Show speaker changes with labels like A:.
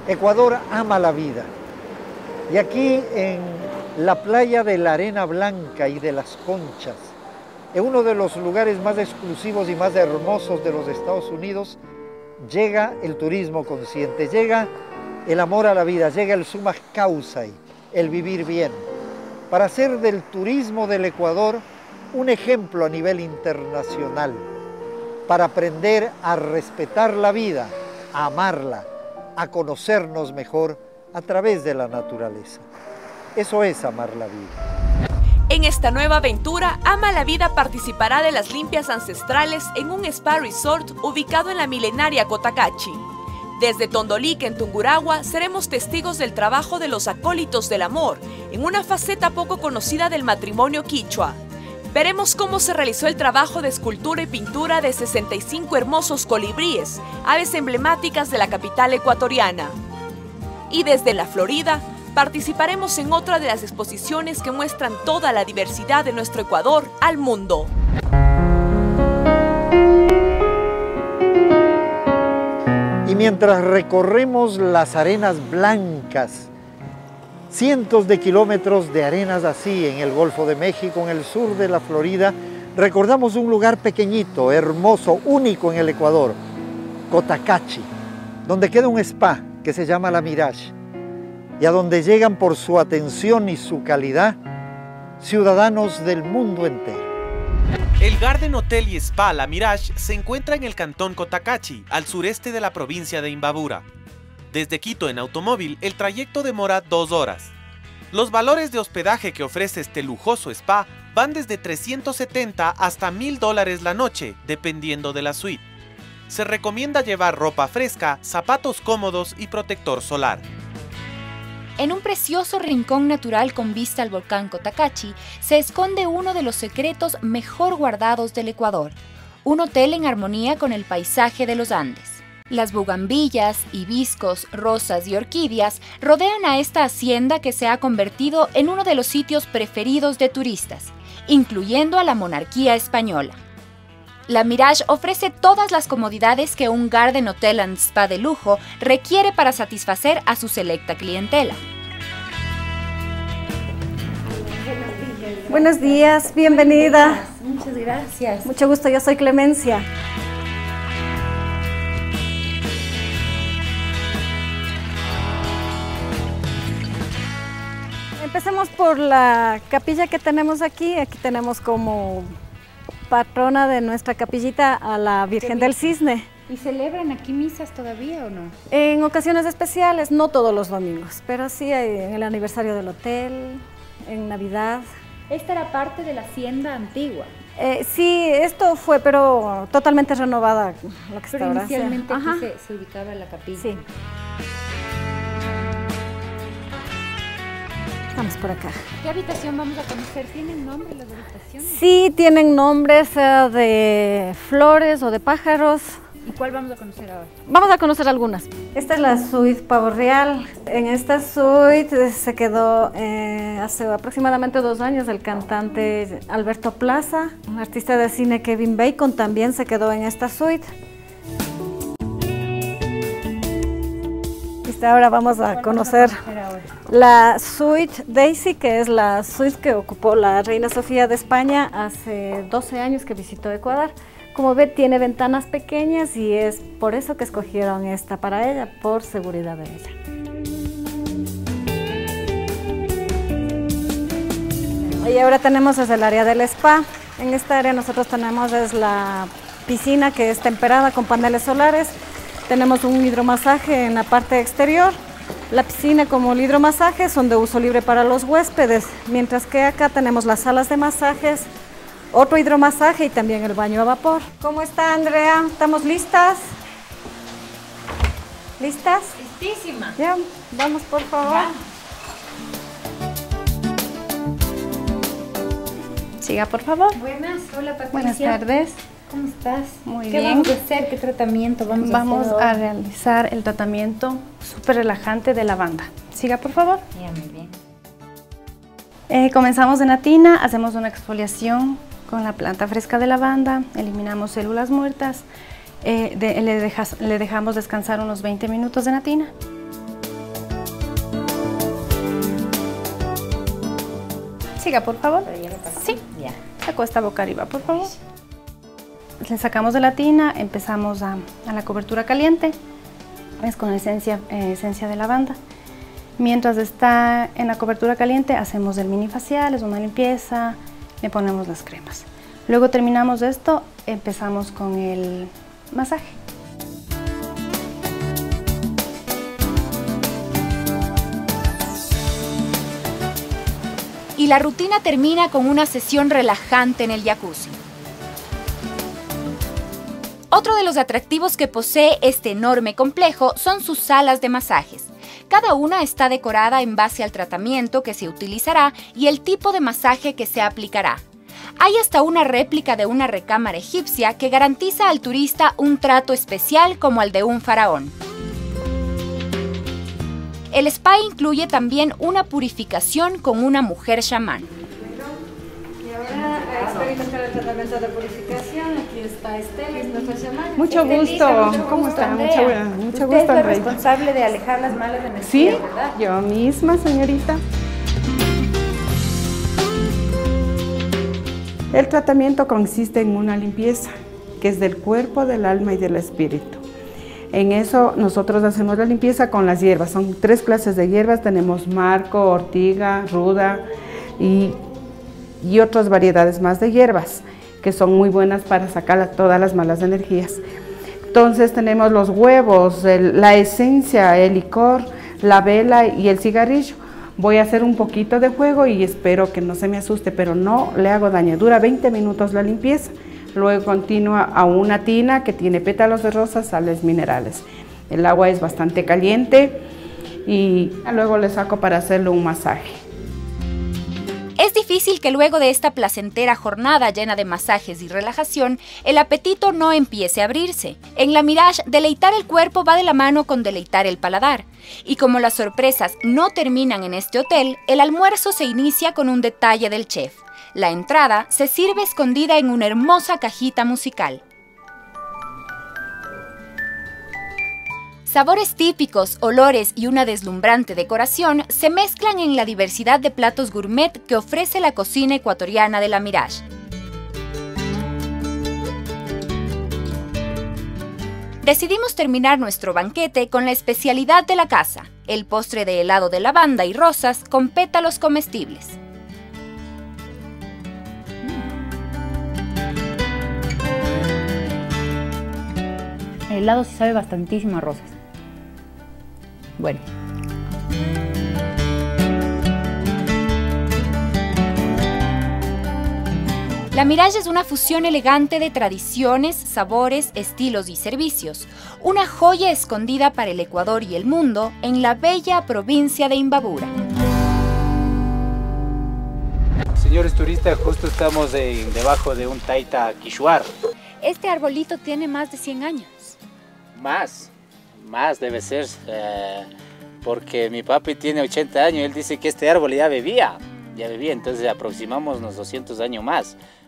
A: Ecuador ama la vida. Y aquí en la playa de la Arena Blanca y de las Conchas, en uno de los lugares más exclusivos y más hermosos de los Estados Unidos, llega el turismo consciente, llega el amor a la vida, llega el summa causa, el vivir bien, para hacer del turismo del Ecuador un ejemplo a nivel internacional, para aprender a respetar la vida, a amarla, a conocernos mejor a través de la naturaleza. Eso es amar la vida.
B: En esta nueva aventura, Ama la Vida participará de las limpias ancestrales en un spa resort ubicado en la milenaria Cotacachi. Desde Tondolique, en Tungurahua, seremos testigos del trabajo de los acólitos del amor, en una faceta poco conocida del matrimonio quichua. Veremos cómo se realizó el trabajo de escultura y pintura de 65 hermosos colibríes, aves emblemáticas de la capital ecuatoriana. Y desde la Florida, participaremos en otra de las exposiciones que muestran toda la diversidad de nuestro Ecuador al mundo.
A: Y mientras recorremos las arenas blancas, cientos de kilómetros de arenas así en el Golfo de México, en el sur de la Florida, recordamos un lugar pequeñito, hermoso, único en el Ecuador, Cotacachi, donde queda un spa que se llama La Mirage, y a donde llegan por su atención y su calidad ciudadanos del mundo entero.
C: El Garden Hotel y Spa La Mirage se encuentra en el cantón Cotacachi, al sureste de la provincia de Imbabura. Desde Quito en automóvil, el trayecto demora 2 horas. Los valores de hospedaje que ofrece este lujoso spa van desde $370 hasta $1000 la noche, dependiendo de la suite. Se recomienda llevar ropa fresca, zapatos cómodos y protector solar.
D: En un precioso rincón natural con vista al volcán Cotacachi se esconde uno de los secretos mejor guardados del Ecuador, un hotel en armonía con el paisaje de los Andes. Las bugambillas, hibiscos, rosas y orquídeas rodean a esta hacienda que se ha convertido en uno de los sitios preferidos de turistas, incluyendo a la monarquía española. La Mirage ofrece todas las comodidades que un Garden Hotel and Spa de lujo requiere para satisfacer a su selecta clientela.
E: Buenos días, bienvenida.
D: Muchas gracias.
E: Mucho gusto, yo soy Clemencia. Empecemos por la capilla que tenemos aquí. Aquí tenemos como patrona de nuestra capillita a la Virgen del Cisne.
D: ¿Y celebran aquí misas todavía o no?
E: En ocasiones especiales, no todos los domingos, pero sí en el aniversario del hotel, en Navidad.
D: Esta era parte de la hacienda antigua.
E: Sí, esto fue, pero totalmente renovada lo que está ahora.
D: Inicialmente aquí se ubicaba la capilla.
E: Sí. Estamos por acá.
D: ¿Qué habitación vamos a conocer? ¿Tienen nombre las habitaciones?
E: Sí, tienen nombres de flores o de pájaros.
D: ¿Y cuál vamos a conocer ahora?
E: Vamos a conocer algunas. Esta es la suite Pavo Real. En esta suite se quedó hace aproximadamente 2 años el cantante Alberto Plaza. El artista de cine Kevin Bacon también se quedó en esta suite. Ahora vamos a conocer la suite Daisy, que es la suite que ocupó la reina Sofía de España hace 12 años que visitó Ecuador. Como ve, tiene ventanas pequeñas y es por eso que escogieron esta para ella, por seguridad de ella. Y ahora tenemos desde el área del spa. En esta área nosotros tenemos la piscina, que es temperada con paneles solares. Tenemos un hidromasaje en la parte exterior. La piscina como el hidromasaje son de uso libre para los huéspedes, mientras que acá tenemos las salas de masajes, otro hidromasaje y también el baño a vapor. ¿Cómo está, Andrea? ¿Estamos listas? ¿Listas?
D: Listísima.
E: Ya, vamos por favor.
D: Va.
F: Siga, por favor.
D: Buenas, hola Patricia.
F: Buenas tardes.
D: ¿Cómo estás?
F: Muy
D: ¿Qué
F: bien.
D: vamos a hacer? ¿Qué tratamiento vamos a hacer?
F: Vamos a realizar el tratamiento súper relajante de lavanda. Siga, por favor.
D: Ya, muy bien.
F: Comenzamos en la tina, hacemos una exfoliación con la planta fresca de lavanda, eliminamos células muertas, le dejamos descansar unos 20 minutos en la tina. Siga, por favor. Sí. Ya. Acuesta boca arriba, por favor. Le sacamos de la tina, empezamos a la cobertura caliente. Es con esencia de lavanda. Mientras está en la cobertura caliente, hacemos el mini facial, es una limpieza, le ponemos las cremas. Luego terminamos esto, empezamos con el masaje.
D: Y la rutina termina con una sesión relajante en el jacuzzi. Otro de los atractivos que posee este enorme complejo son sus salas de masajes. Cada una está decorada en base al tratamiento que se utilizará y el tipo de masaje que se aplicará. Hay hasta una réplica de una recámara egipcia que garantiza al turista un trato especial como el de un faraón. El spa incluye también una purificación con una mujer chamán.
E: Y ahora a experimentar el tratamiento de purificación. Aquí está Estela, es nuestra chamán.
G: Mucho gusto. ¿Cómo está? Mucho gusto,
H: Usted es la
G: Rey.
H: responsable de alejar las malas energías,
G: Sí,
H: ¿verdad?
G: yo misma, señorita. El tratamiento consiste en una limpieza, que es del cuerpo, del alma y del espíritu. En eso nosotros hacemos la limpieza con las hierbas. Son 3 clases de hierbas. Tenemos marco, ortiga, ruda y otras variedades más de hierbas que son muy buenas para sacar todas las malas energías. Entonces tenemos los huevos, la esencia, el licor, la vela y el cigarrillo. Voy a hacer un poquito de juego y espero que no se me asuste, pero no le hago daño. Dura 20 minutos la limpieza. Luego continúa a una tina que tiene pétalos de rosa, sales minerales. El agua es bastante caliente y luego le saco para hacerle un masaje.
D: Es difícil que luego de esta placentera jornada llena de masajes y relajación, el apetito no empiece a abrirse. En la Mirage, deleitar el cuerpo va de la mano con deleitar el paladar. Y como las sorpresas no terminan en este hotel, el almuerzo se inicia con un detalle del chef. La entrada se sirve escondida en una hermosa cajita musical. Sabores típicos, olores y una deslumbrante decoración se mezclan en la diversidad de platos gourmet que ofrece la cocina ecuatoriana de la Mirage. Decidimos terminar nuestro banquete con la especialidad de la casa, el postre de helado de lavanda y rosas con pétalos comestibles.
I: El helado sí sabe bastantísimo a rosas. Bueno.
D: La Mirage es una fusión elegante de tradiciones, sabores, estilos y servicios. Una joya escondida para el Ecuador y el mundo en la bella provincia de Imbabura.
J: Señores turistas, justo estamos debajo de un taita quichuar.
D: Este arbolito tiene más de 100 años.
J: Más debe ser, porque mi papi tiene 80 años y él dice que este árbol ya bebía, entonces aproximamos unos 200 años más.